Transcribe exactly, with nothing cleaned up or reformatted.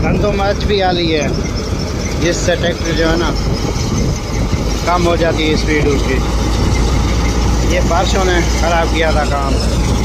धंधों मच भी आ रही है, जिससे ट्रैक्टर जो है ना कम हो जाती है स्पीड उसकी। ये बारिशों ने ख़राब किया था काम।